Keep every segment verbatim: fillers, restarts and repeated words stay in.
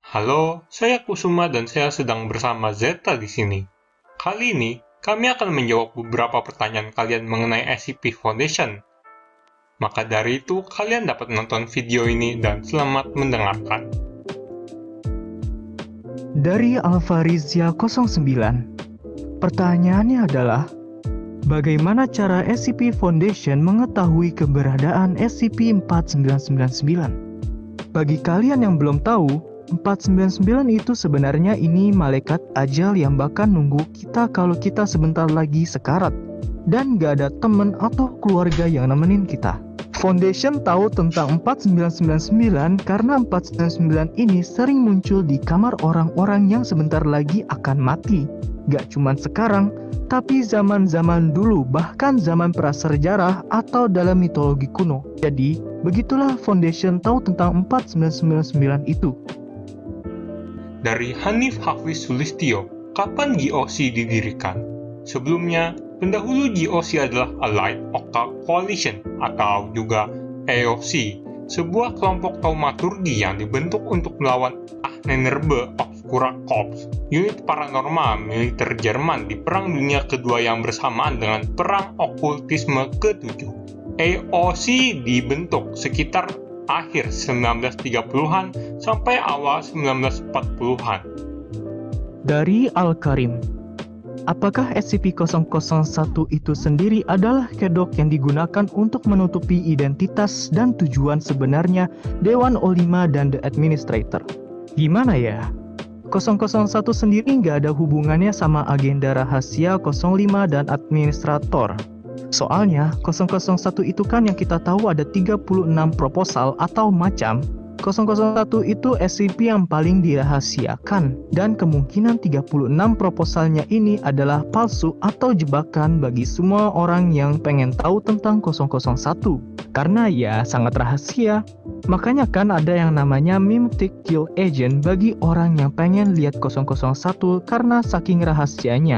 Halo, saya Kusuma dan saya sedang bersama Zeta di sini. Kali ini, kami akan menjawab beberapa pertanyaan kalian mengenai S C P Foundation. Maka dari itu, kalian dapat menonton video ini dan selamat mendengarkan. Dari Alvarizia nol sembilan, pertanyaannya adalah, bagaimana cara S C P Foundation mengetahui keberadaan S C P empat sembilan sembilan sembilan? Bagi kalian yang belum tahu, empat sembilan sembilan itu sebenarnya ini malaikat ajal yang bakal nunggu kita kalau kita sebentar lagi sekarat dan gak ada temen atau keluarga yang nemenin kita. Foundation tahu tentang empat sembilan sembilan sembilan karena empat sembilan sembilan ini sering muncul di kamar orang-orang yang sebentar lagi akan mati. Gak cuman sekarang, tapi zaman-zaman dulu, bahkan zaman prasejarah atau dalam mitologi kuno. Jadi, begitulah Foundation tahu tentang empat sembilan sembilan sembilan itu. Dari Hanif Hafiz Sulistyo, kapan G O C didirikan? Sebelumnya, pendahulu G O C adalah Allied Occult Coalition atau juga A O C, sebuah kelompok taumaturgi yang dibentuk untuk melawan Ahnenerbe Obscura Corps, unit paranormal militer Jerman di Perang Dunia Kedua yang bersamaan dengan Perang Okultisme ketujuh. A O C dibentuk sekitar akhir sembilan belas tiga puluhan sampai awal sembilan belas empat puluhan. Dari Al-Karim, apakah S C P nol nol satu itu sendiri adalah kedok yang digunakan untuk menutupi identitas dan tujuan sebenarnya Dewan O lima dan The Administrator? Gimana ya? nol nol satu sendiri nggak ada hubungannya sama agenda rahasia nol lima dan Administrator. Soalnya, nol nol satu itu kan yang kita tahu ada tiga puluh enam proposal atau macam. nol nol satu itu S C P yang paling dirahasiakan, dan kemungkinan tiga puluh enam proposalnya ini adalah palsu atau jebakan bagi semua orang yang pengen tahu tentang nol nol satu. Karena ya sangat rahasia, makanya kan ada yang namanya Mimetic Kill Agent bagi orang yang pengen lihat nol nol satu karena saking rahasianya.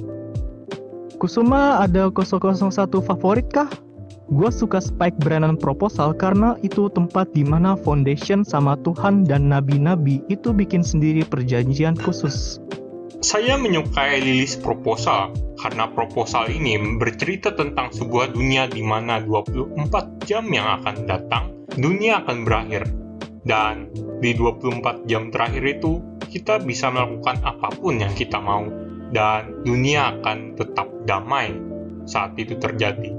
Kusuma ada nol nol satu favorit kah? Gua suka Spike Brennan Proposal karena itu tempat di mana Foundation sama Tuhan dan nabi-nabi itu bikin sendiri perjanjian khusus. Saya menyukai Lilis Proposal karena proposal ini bercerita tentang sebuah dunia di mana dua puluh empat jam yang akan datang, dunia akan berakhir. Dan di dua puluh empat jam terakhir itu, kita bisa melakukan apapun yang kita mau. Dan dunia akan tetap damai saat itu terjadi.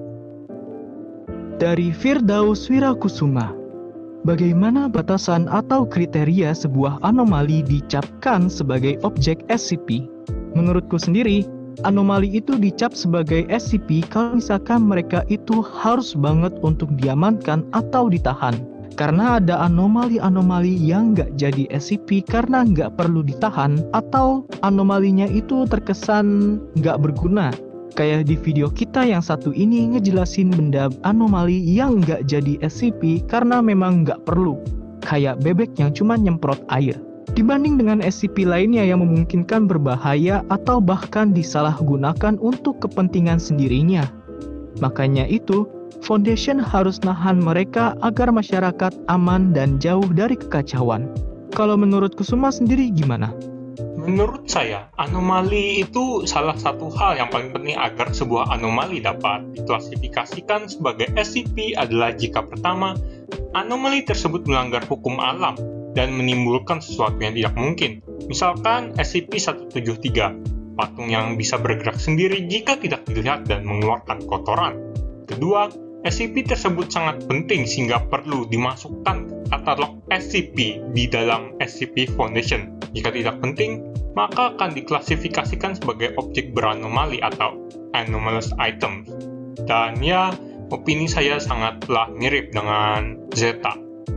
Dari Firdaus Wirakusuma, bagaimana batasan atau kriteria sebuah anomali dicapkan sebagai objek S C P? Menurutku sendiri, anomali itu dicap sebagai S C P kalau misalkan mereka itu harus banget untuk diamankan atau ditahan. Karena ada anomali-anomali yang nggak jadi S C P karena nggak perlu ditahan, atau anomalinya itu terkesan nggak berguna. Kayak di video kita yang satu ini ngejelasin benda anomali yang nggak jadi S C P karena memang nggak perlu. Kayak bebek yang cuma nyemprot air. Dibanding dengan S C P lainnya yang memungkinkan berbahaya atau bahkan disalahgunakan untuk kepentingan sendirinya. Makanya itu, Foundation harus nahan mereka agar masyarakat aman dan jauh dari kekacauan. Kalau menurut Kusuma sendiri gimana? Menurut saya, anomali itu salah satu hal yang paling penting agar sebuah anomali dapat diklasifikasikan sebagai S C P adalah jika pertama, anomali tersebut melanggar hukum alam dan menimbulkan sesuatu yang tidak mungkin. Misalkan S C P seratus tujuh puluh tiga, patung yang bisa bergerak sendiri jika tidak dilihat dan mengeluarkan kotoran. Kedua, S C P tersebut sangat penting sehingga perlu dimasukkan katalog S C P di dalam S C P Foundation. Jika tidak penting, maka akan diklasifikasikan sebagai objek beranomali atau anomalous items. Dan ya, opini saya sangatlah mirip dengan Zeta.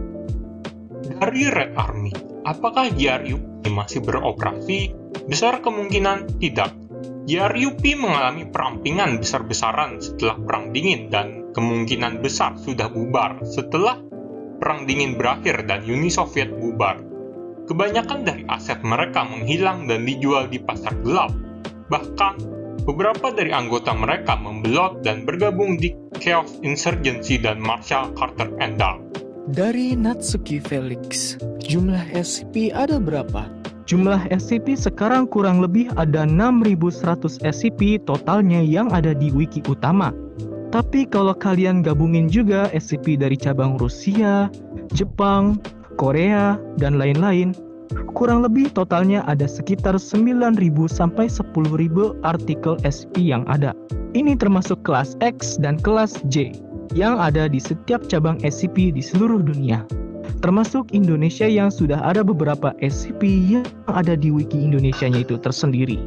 Dari Red Army, apakah G R U P masih beroperasi? Besar kemungkinan tidak. G R U P mengalami perampingan besar-besaran setelah Perang Dingin dan kemungkinan besar sudah bubar setelah Perang Dingin berakhir dan Uni Soviet bubar. Kebanyakan dari aset mereka menghilang dan dijual di pasar gelap. Bahkan, beberapa dari anggota mereka membelot dan bergabung di Chaos Insurgency dan Marshall Carter Endar. Dari Natsuki Felix, jumlah S C P ada berapa? Jumlah S C P sekarang kurang lebih ada enam ribu seratus S C P totalnya yang ada di wiki utama. Tapi kalau kalian gabungin juga S C P dari cabang Rusia, Jepang, Korea, dan lain-lain, kurang lebih totalnya ada sekitar sembilan ribu sampai sepuluh ribu artikel S C P yang ada. Ini termasuk kelas X dan kelas J yang ada di setiap cabang S C P di seluruh dunia. Termasuk Indonesia yang sudah ada beberapa S C P yang ada di wiki Indonesianya itu tersendiri.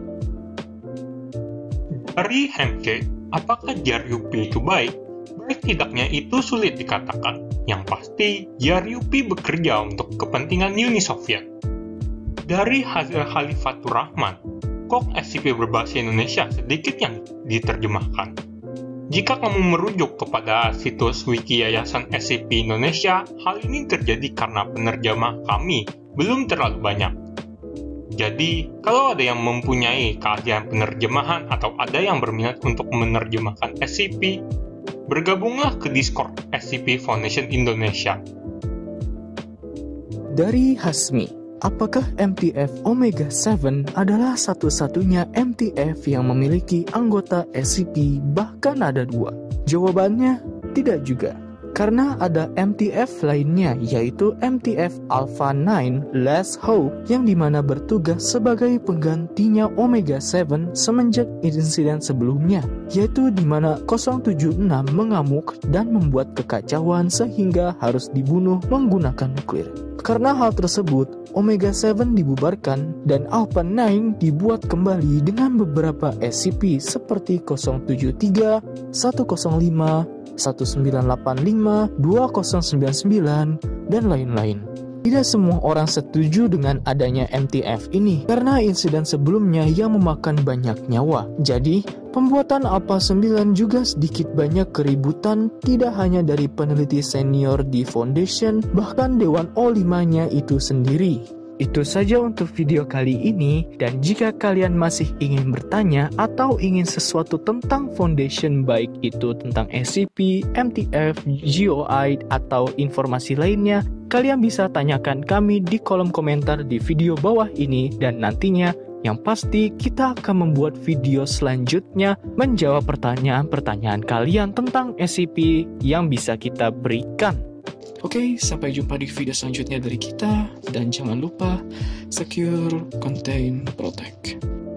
Dari Hemke, apakah J R U P itu baik? Baik tidaknya itu sulit dikatakan. Yang pasti, J R U P bekerja untuk kepentingan Uni Soviet. Dari hasil Khalifatur Rahman, kok S C P berbahasa Indonesia sedikit yang diterjemahkan. Jika kamu merujuk kepada situs wiki Yayasan S C P Indonesia, hal ini terjadi karena penerjemah kami belum terlalu banyak. Jadi, kalau ada yang mempunyai keahlian penerjemahan atau ada yang berminat untuk menerjemahkan S C P, bergabunglah ke Discord S C P Foundation Indonesia. Dari Hasmi, apakah M T F Omega tujuh adalah satu-satunya M T F yang memiliki anggota S C P, bahkan ada dua? Jawabannya, tidak juga. Karena ada M T F lainnya, yaitu M T F Alpha sembilan Last Hope, yang dimana bertugas sebagai penggantinya Omega tujuh semenjak insiden sebelumnya, yaitu dimana nol tujuh enam mengamuk dan membuat kekacauan sehingga harus dibunuh menggunakan nuklir. Karena hal tersebut, Omega tujuh dibubarkan dan Alpha sembilan dibuat kembali dengan beberapa S C P seperti nol tujuh tiga, seratus lima, seribu sembilan ratus delapan puluh lima, dua nol sembilan sembilan, dan lain-lain. Tidak semua orang setuju dengan adanya M T F ini karena insiden sebelumnya yang memakan banyak nyawa. Jadi, pembuatan Alpha sembilan juga sedikit banyak keributan tidak hanya dari peneliti senior di Foundation, bahkan Dewan O lima-nya itu sendiri. Itu saja untuk video kali ini, dan jika kalian masih ingin bertanya atau ingin sesuatu tentang Foundation, baik itu tentang S C P, M T F, G O I, atau informasi lainnya, kalian bisa tanyakan kami di kolom komentar di video bawah ini, dan nantinya yang pasti kita akan membuat video selanjutnya menjawab pertanyaan-pertanyaan kalian tentang S C P yang bisa kita berikan. Oke, sampai jumpa di video selanjutnya dari kita, dan jangan lupa secure, contain, protect.